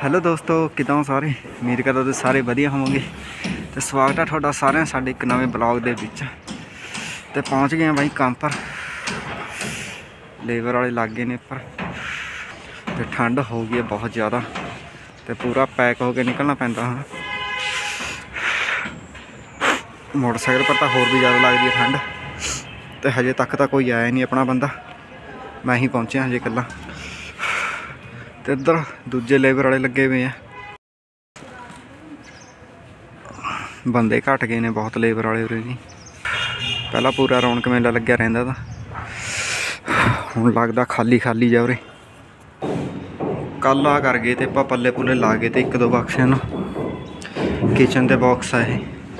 Hello दोस्तों, किदां हो सारे। उम्मीद करदा तुसीं सारे वधिया होवोगे। तो स्वागत है तुहाडा सारिਆਂ साडे एक नवे ब्लॉग दे विच। ते पहुँच गए भाई काम पर, लेबर वाले लग गए ने पर। तो ठंड हो गई है बहुत ज़्यादा, तो पूरा पैक होकर निकलना पैंदा हाँ। मोटरसाइकिल पर तो होर भी ज़्यादा लगती है ठंड। तो हजे तक तो कोई आया नहीं अपना बंदा, मैं ही पहुँचा हजे कल्ला। तो इधर दूजे लेबर वाले लगे हुए हैं, बंदे घट गए ने बहुत लेबर वाले उरे जी। पहला पूरा रौनक मेला लग्या रहिंदा था, हुण लगदा खाली खाली जा उरे। कल आ कर गए थे आपां पल्ले पुल्ले ला गए थे एक दो बक्सियां नूं। किचन दे बॉक्स है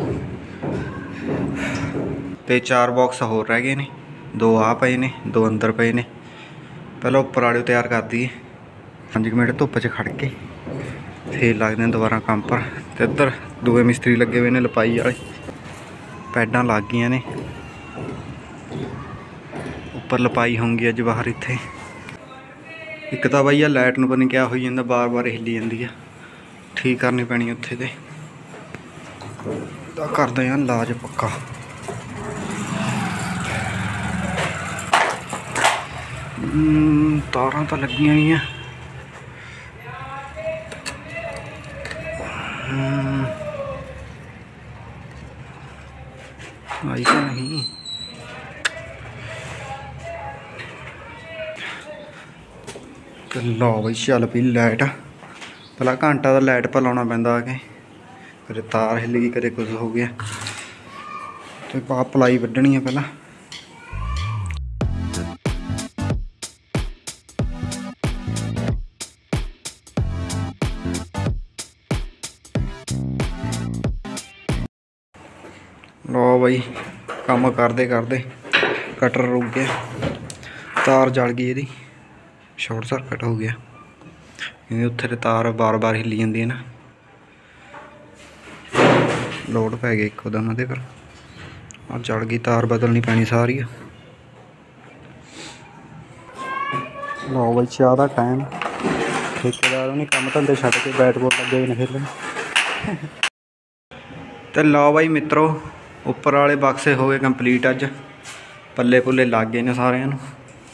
ते 4 बॉक्स होर रह गए ने, 2 आ पे ने, 2 अंदर पे ने। पहले उपर वाले तैयार कर दिए, 5 मिनट धुप्प च खड़ के फिर लगते हैं दोबारा काम पर। तो इधर दूए मिस्त्री लगे हुए ने लपाई वाले, पैडां लग गई ने। उपर लपाई होंगी अज बाहर इत्थे। एक तो भैया लाइट नूं पता नहीं क्या होई जांदा, बार बार हिली जांदी है, ठीक करनी पैनी उत्थे। ते करदे आं इलाज पक्का। तारां तो लगियां नहीं हैं। आई तो नहीं। तो लो बई चल पी लाइट। भला घंटा तो लाइट पर लाना पैंदा आके, कदे तार हिल गई कदे कुछ हो गया। तो पा पलाई वड्डनी है पहला। लो बई काम करते करते कटर रुक गया, तार जल गई यदी, शॉर्ट सर्किट हो गया क्योंकि उत्थे तार बार बार हिली जाती है ना। लोड पै गया एकदम ये पर, और जल गई तार, बदलनी पैनी सारी। लो बई चाह का टाइम, ठेकेदार उन्हें काम धंधे छड्ड के बैट बॉल लगे ने खेलन। तो लो बई मित्रों, उपर वाले बक्से हो गए कंप्लीट। अज पल्ले पुल्ले लग गए ने सारिਆਂ ਨੂੰ।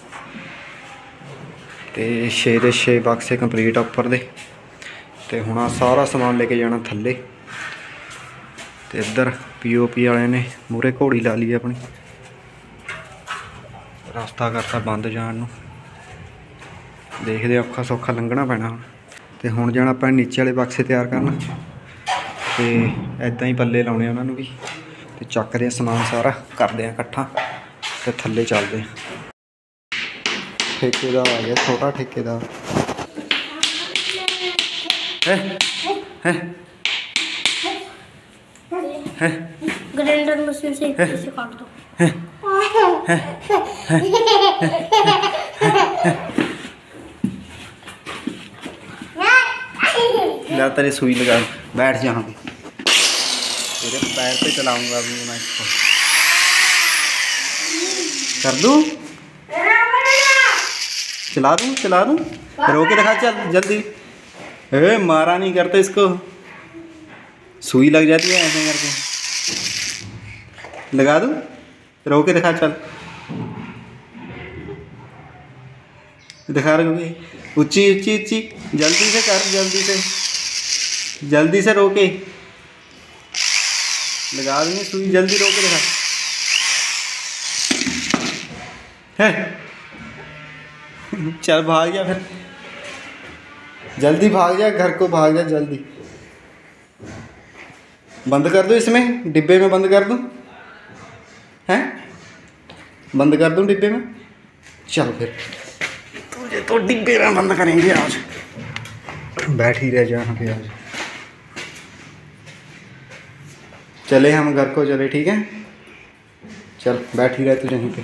तो 6 ਦੇ 6 बक्से कंप्लीट उपर दे। तो हुण सारा समान लेके जाना थल्ले। तो इधर POP वाले ने मूहरे घोड़ी ला ली अपनी, रास्ता करता बंद जान नूं। देखदे औखा सौखा लंघना पैना। तो हुण जाना अपने नीचे वाले बक्से तैयार करना, तो इदां ही पल्ले लाने उन्होंने भी। तो चकते हैं समान सारा, करते हैं इकट्ठा, तो थल्ले चलते हैं। ठेकेदार आ गया, छोटा ठेकेदार। ग्राइंडर मशीन से इसे काट दो। ला तेरी सुई लगा, बैठ जहाँ पे, तेरे पैर पे चलाऊंगा अभी मैं इसको। कर दूँ, चला दूँ, रोके दिखा, चल जल्दी। मारा नहीं करते इसको, सुई लग जाती है ऐसे करके। लगा दूँ, रोके दिखा, चल दिखा रहे, ऊंची ऊंची ऊंची, जल्दी से कर, जल्दी से रोके लगा दूँगी सुई, जल्दी रोके दिखा। है चल भाग जा, फिर जल्दी भाग जा, घर को भाग जा जल्दी। बंद कर दो, इसमें डिब्बे में बंद कर दूँ, हैं बंद कर दूँ डिब्बे में। चल फिर तुझे तो डिब्बे में बंद करेंगे आज, बैठ ही रह जा यहाँ पे आज। चले हम घर को, चले ठीक है, चल बैठ ही रहे तुझे यहीं पे।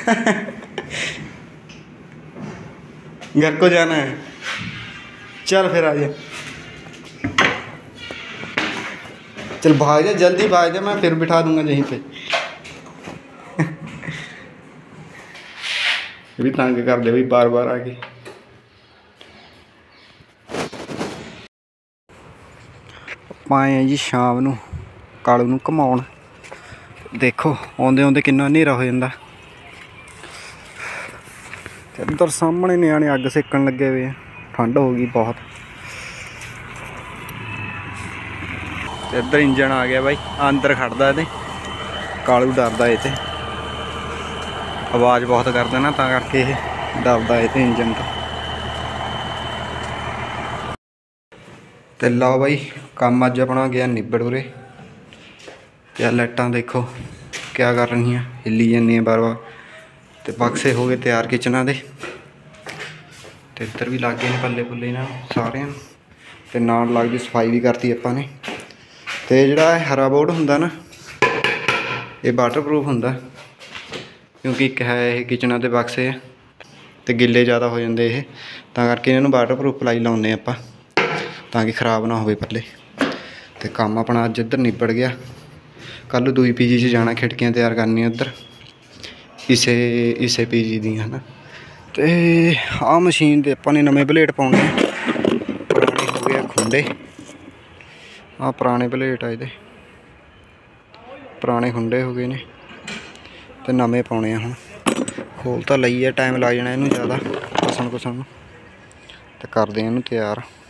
घर को जाना है, चल फिर आ जा। चल भाग जा, जल्दी भाग जा, मैं फिर बिठा दूंगा यहीं पे। भी तंग कर दे भाई बार बार आके। पाए हैं जी शाम ਨੂੰ ਕਾਲੂ ਨੂੰ ਘਮਾਉਣ। ਦੇਖੋ ਆਉਂਦੇ ਆਉਂਦੇ ਕਿੰਨਾ ਹਨੇਰਾ ਹੋ ਜਾਂਦਾ। ਤੇ ਇੱਧਰ ਸਾਹਮਣੇ ਨਿਆਣੇ ਅੱਗ ਸੇਕਣ ਲੱਗੇ ਹੋਏ ਆ, ਠੰਡ ਹੋ ਗਈ ਬਹੁਤ। ਤੇ ਇੱਧਰ ਇੰਜਣ ਆ ਗਿਆ ਬਾਈ, ਅੰਦਰ ਖੜਦਾ ਇਹਦੇ। ਕਾਲੂ ਡਰਦਾ ਇਹ ਤੇ, ਆਵਾਜ਼ ਬਹੁਤ ਕਰਦਾ ਨਾ, ਤਾਂ ਕਰਕੇ ਇਹ ਡਰਦਾ ਇਹ ਤੇ ਇੰਜਣ ਤੋਂ। ਤੇ ਲਓ ਬਾਈ ਕੰਮ ਅੱਜ ਆਪਣਾ ਗਿਆ ਨਿਬੜ ਉਰੇ। ਤੇ ਲਾਈਟਾਂ ਦੇਖੋ ਕਿਆ ਕਰ ਰਹੀਆਂ, ਹਿੱਲੀ ਜਾਂਦੀਆਂ ਬਾਰ ਬਾਰ। ਤੇ ਬਕਸੇ ਹੋ ਗਏ ਤਿਆਰ ਕਿਚਨਾਂ ਦੇ। ਤੇ ਇੱਧਰ ਵੀ ਲੱਗ ਗਏ ਨੇ ਪੱਲੇ ਪੁੱਲੇ ਇਹਨਾਂ ਨੂੰ ਸਾਰਿਆਂ ਨੂੰ। ਤੇ ਨਾਲ ਲੱਗਦੀ ਸਫਾਈ ਵੀ ਕਰਤੀ ਆਪਾਂ ਨੇ। ਤੇ ਜਿਹੜਾ ਹਰਾ ਬੋਰਡ ਹੁੰਦਾ ਨਾ, ਇਹ ਵਾਟਰਪ੍ਰੂਫ ਹੁੰਦਾ, ਕਿਉਂਕਿ ਇੱਕ ਹੈ ਇਹ ਕਿਚਨਾਂ ਦੇ ਬਕਸੇ ਆ ਤੇ ਗਿੱਲੇ ਜ਼ਿਆਦਾ ਹੋ ਜਾਂਦੇ ਇਹ, ਤਾਂ ਕਰਕੇ ਇਹਨਾਂ ਨੂੰ ਵਾਟਰਪ੍ਰੂਫ ਪਲਾਈ ਲਾਉਂਦੇ ਆਪਾਂ, ਤਾਂ ਕਿ ਖ਼ਰਾਬ ਨਾ ਹੋਵੇ ਪੱਲੇ। ਤੇ ਕੰਮ ਆਪਣਾ ਅੱਜ ਇੱਧਰ ਨਿਬੜ ਗਿਆ। ਕੱਲ੍ਹ ਦੂਈ ਪੀਜੀ 'ਚ ਜਾਣਾ, ਖਿੜਕੀਆਂ ਤਿਆਰ ਕਰਨੀਆਂ ਉੱਧਰ ਇਸੇ ਪੀਜੀ ਦੀਆਂ ਹੈ ਨਾ। ਤੇ ਆਹ ਮਸ਼ੀਨ ਦੇ ਆਪਾਂ ਨੇ ਨਵੇਂ ਬਲੇਡ ਪਾਉਣੇ, ਪੁਰਾਣੇ ਹੋ ਗਏ ਖੁੰਡੇ। ਆਹ ਪੁਰਾਣੇ ਬਲੇਡ ਆ, ਇਹਦੇ ਪੁਰਾਣੇ ਖੁੰਡੇ ਹੋ ਗਏ ਨੇ ਤੇ ਨਵੇਂ ਪਾਉਣੇ ਆ। ਹੁਣ ਖੋਲ ਤਾਂ ਲਈ ਆ, ਟਾਈਮ ਲੱਗ ਜਾਣਾ ਇਹਨੂੰ ਜ਼ਿਆਦਾ ਕਸਣ ਕੁਸਣ ਨੂੰ। ਤੇ ਕਰਦੇ ਆ ਇਹਨੂੰ ਤਿਆਰ।